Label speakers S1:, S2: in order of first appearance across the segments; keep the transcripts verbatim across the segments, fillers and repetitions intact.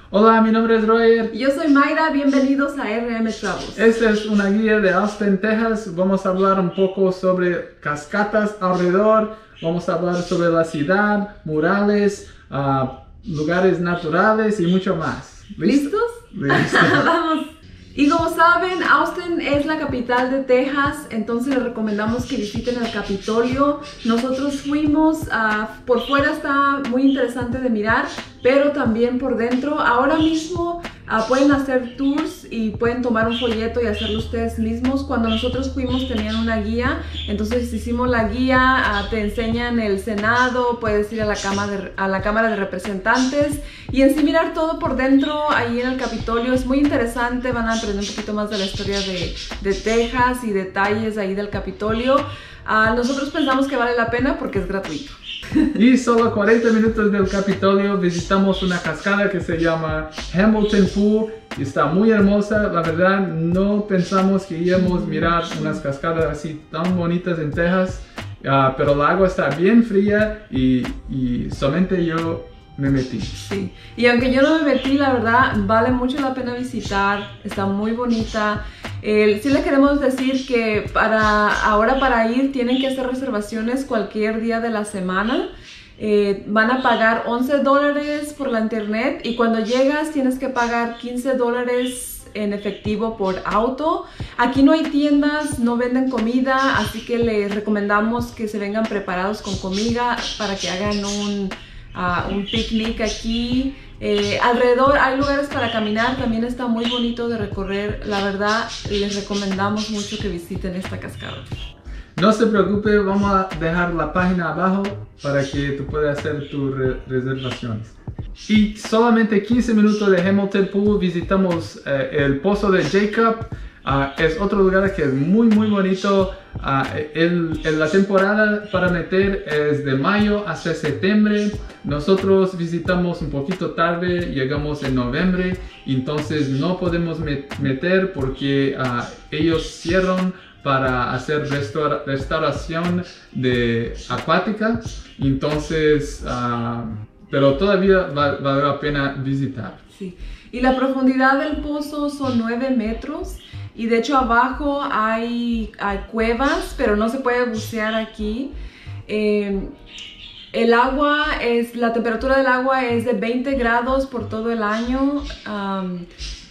S1: Hola, mi nombre es Roger.
S2: Yo soy Mayra, bienvenidos a R M Travels.
S1: Esta es una guía de Austin, Texas. Vamos a hablar un poco sobre cascadas alrededor. Vamos a hablar sobre la ciudad, murales, uh, lugares naturales y mucho más.
S2: ¿Listos?
S1: ¿Listos?
S2: Vamos. Y como saben, Austin es la capital de Texas, entonces les recomendamos que visiten el Capitolio. Nosotros fuimos, uh, por fuera está muy interesante de mirar, pero también por dentro. Ahora mismo uh, pueden hacer tours y pueden tomar un folleto y hacerlo ustedes mismos. Cuando nosotros fuimos tenían una guía, entonces hicimos la guía, uh, te enseñan el Senado, puedes ir a la, Cámara de, a la Cámara de Representantes y en sí mirar todo por dentro ahí en el Capitolio. Es muy interesante, van a aprender un poquito más de la historia de, de Texas y detalles ahí del Capitolio. Uh, nosotros pensamos que vale la pena porque es gratuito.
S1: Y solo cuarenta minutos del Capitolio visitamos una cascada que se llama Hamilton Pool. Está muy hermosa, la verdad no pensamos que íbamos a mirar unas cascadas así tan bonitas en Texas, uh, pero el agua está bien fría y, y solamente yo me metí.
S2: Sí, y aunque yo no me metí, la verdad vale mucho la pena visitar, está muy bonita. Eh, sí les queremos decir que para ahora para ir tienen que hacer reservaciones cualquier día de la semana. Eh, van a pagar once dólares por la internet y cuando llegas tienes que pagar quince dólares en efectivo por auto. Aquí no hay tiendas, no venden comida, así que les recomendamos que se vengan preparados con comida para que hagan un, uh, un picnic aquí. Eh, alrededor hay lugares para caminar, también está muy bonito de recorrer. La verdad, les recomendamos mucho que visiten esta cascada.
S1: No se preocupe, vamos a dejar la página abajo para que tú puedas hacer tus re reservaciones. Y solamente quince minutos de Hamilton Pool visitamos eh, el Pozo de Jacob. Uh, es otro lugar que es muy muy bonito. Uh, el, el, la temporada para meter es de mayo hasta septiembre. Nosotros visitamos un poquito tarde, llegamos en noviembre, entonces no podemos met meter porque uh, ellos cierran para hacer restaura restauración de acuática. Entonces, uh, pero todavía va, vale la pena visitar.
S2: Sí. Y la profundidad del pozo son nueve metros. Y de hecho abajo hay, hay cuevas, pero no se puede bucear aquí. Eh, el agua es, la temperatura del agua es de veinte grados por todo el año. Um,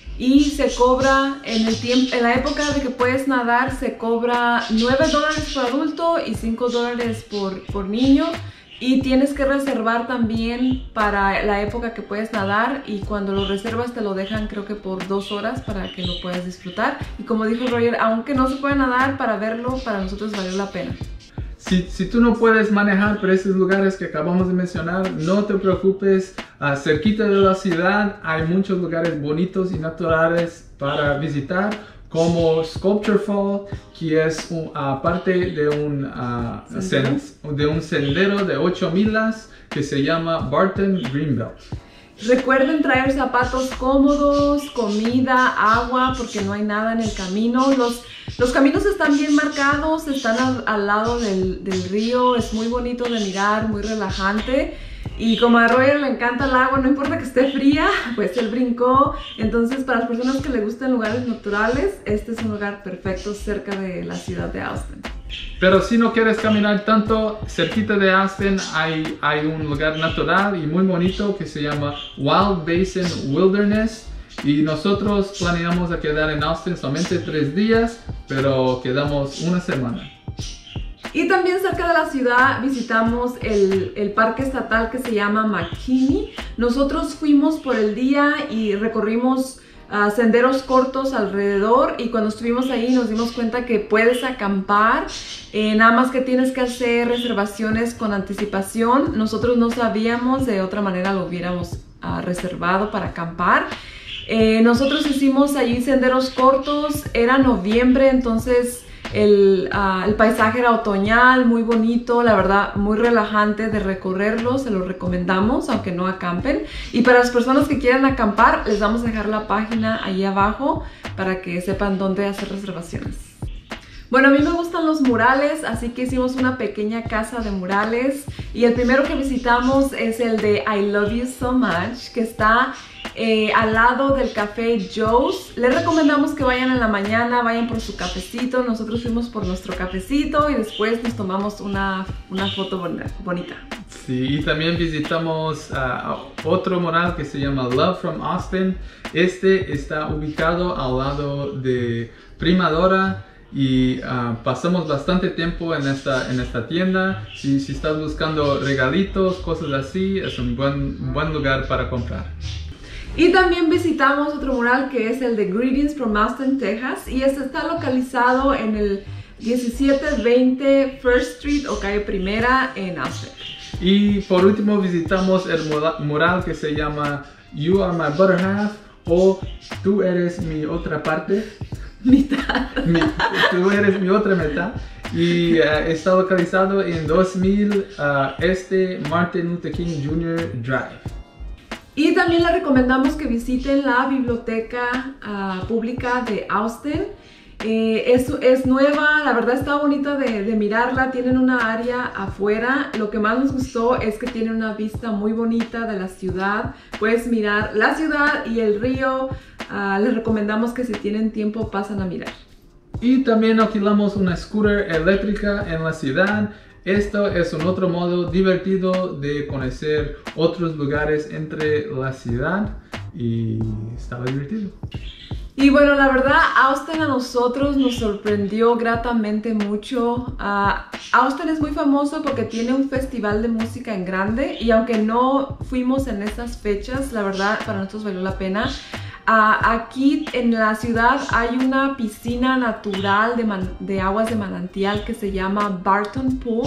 S2: y se cobra, en, el tiempo, en la época de que puedes nadar, se cobra nueve dólares por adulto y cinco dólares por, por niño. Y tienes que reservar también para la época que puedes nadar y cuando lo reservas te lo dejan creo que por dos horas para que lo puedas disfrutar. Y como dijo Roger, aunque no se puede nadar, para verlo para nosotros valió la pena.
S1: Si, si tú no puedes manejar por esos lugares que acabamos de mencionar, no te preocupes. Uh, cerquita de la ciudad hay muchos lugares bonitos y naturales para visitar, como Sculpture Fall, que es un, uh, parte de un, uh, sen, de un sendero de ocho millas que se llama Barton Greenbelt.
S2: Recuerden traer zapatos cómodos, comida, agua, porque no hay nada en el camino. Los, los caminos están bien marcados, están al, al lado del, del río, es muy bonito de mirar, muy relajante. Y como a Roger le encanta el agua, no importa que esté fría, pues él brincó. Entonces, para las personas que le gustan lugares naturales, este es un lugar perfecto cerca de la ciudad de Austin.
S1: Pero si no quieres caminar tanto, cerquita de Austin hay, hay un lugar natural y muy bonito que se llama Wild Basin Wilderness. Y nosotros planeamos a quedar en Austin solamente tres días, pero quedamos una semana.
S2: Y también cerca de la ciudad visitamos el, el parque estatal que se llama McKinney. Nosotros fuimos por el día y recorrimos uh, senderos cortos alrededor y cuando estuvimos ahí nos dimos cuenta que puedes acampar, eh, nada más que tienes que hacer reservaciones con anticipación. Nosotros no sabíamos, de otra manera lo hubiéramos uh, reservado para acampar. Eh, nosotros hicimos allí senderos cortos, era noviembre, entonces El, uh, el paisaje era otoñal, muy bonito, la verdad muy relajante de recorrerlo, se lo recomendamos aunque no acampen. Y para las personas que quieran acampar, les vamos a dejar la página ahí abajo para que sepan dónde hacer reservaciones. Bueno, a mí me gustan los murales, así que hicimos una pequeña casa de murales y el primero que visitamos es el de I Love You So Much, que está eh, al lado del café Joe's. Les recomendamos que vayan en la mañana, vayan por su cafecito. Nosotros fuimos por nuestro cafecito y después nos tomamos una, una foto bonita.
S1: Sí, y también visitamos uh, otro mural que se llama Love from Austin. Este está ubicado al lado de Primadora. Y uh, pasamos bastante tiempo en esta, en esta tienda. Si, si estás buscando regalitos, cosas así, es un buen, buen lugar para comprar.
S2: Y también visitamos otro mural que es el de Greetings from Austin, Texas. Y este está localizado en el diecisiete veinte First Street o calle Primera en Austin.
S1: Y por último visitamos el mural que se llama You Are My Better Half o Tú Eres Mi Otra Parte.
S2: Mitad.
S1: Mi, tú eres mi otra mitad. Y uh, está localizado en dos mil uh, este Martin Luther King junior Drive.
S2: Y también les recomendamos que visiten la biblioteca uh, pública de Austin. Eh, es, es nueva, la verdad está bonita de, de mirarla. Tienen una área afuera. Lo que más nos gustó es que tiene una vista muy bonita de la ciudad. Puedes mirar la ciudad y el río. Uh, les recomendamos que si tienen tiempo pasen a mirar.
S1: Y también alquilamos una scooter eléctrica en la ciudad. Esto es un otro modo divertido de conocer otros lugares entre la ciudad y estaba divertido.
S2: Y bueno, la verdad, Austin a nosotros nos sorprendió gratamente mucho. Uh, Austin es muy famoso porque tiene un festival de música en grande y aunque no fuimos en esas fechas, la verdad para nosotros valió la pena. Uh, aquí en la ciudad hay una piscina natural de, man de aguas de manantial que se llama Barton Pool.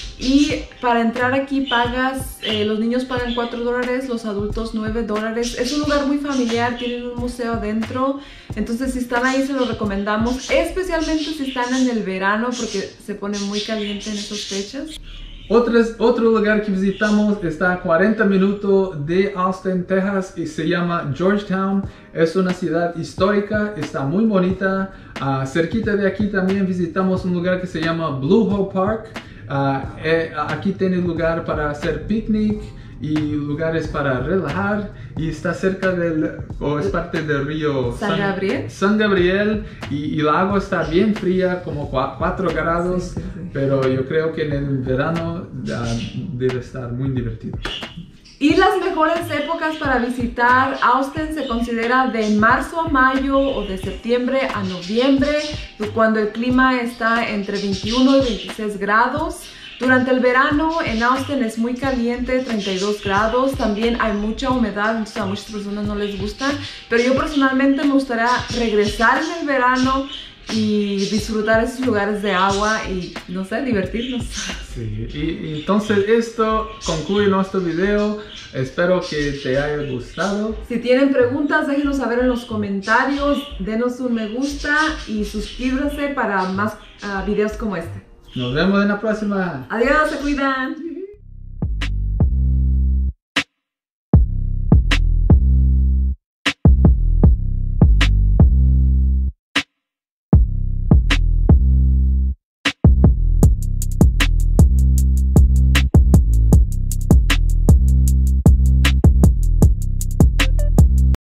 S2: Y para entrar aquí pagas, eh, los niños pagan cuatro dólares, los adultos nueve dólares. Es un lugar muy familiar, tienen un museo adentro. Entonces si están ahí se los recomendamos, especialmente si están en el verano porque se pone muy caliente en esas fechas.
S1: Otros, otro lugar que visitamos está a cuarenta minutos de Austin, Texas y se llama Georgetown. Es una ciudad histórica, está muy bonita. Uh, cerquita de aquí también visitamos un lugar que se llama Blue Hole Park. Uh, eh, aquí tiene lugar para hacer picnic y lugares para relajar y está cerca del, o es parte del río
S2: San, San Gabriel,
S1: San Gabriel y, y el agua está bien fría, como cuatro grados, sí, sí, sí. Pero yo creo que en el verano uh, debe estar muy divertido.
S2: Y las mejores épocas para visitar Austin se considera de marzo a mayo o de septiembre a noviembre, cuando el clima está entre veintiuno y veintiséis grados. Durante el verano en Austin es muy caliente, treinta y dos grados, también hay mucha humedad, entonces a muchas personas no les gusta, pero yo personalmente me gustaría regresar en el verano y disfrutar esos lugares de agua y, no sé, divertirnos.
S1: Sí, y, y entonces esto concluye nuestro video. Espero que te haya gustado.
S2: Si tienen preguntas, déjenos saber en los comentarios, denos un me gusta y suscríbanse para más uh, videos como este.
S1: Nos vemos en la próxima.
S2: Adiós, se cuidan.